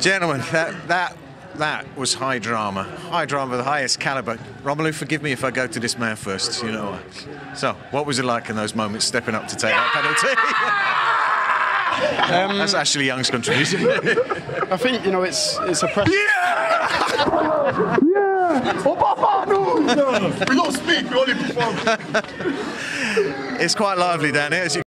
Gentlemen, that was high drama. High drama of the highest caliber. Romelu, forgive me if I go to this man first, you know. So, what was it like in those moments, stepping up to take that penalty? That's Ashley Young's contribution. I think, you know, it's a pressure. Yeah! Yeah! Oh, Papa, no! We don't speak, we only perform. It's quite lively down here, as you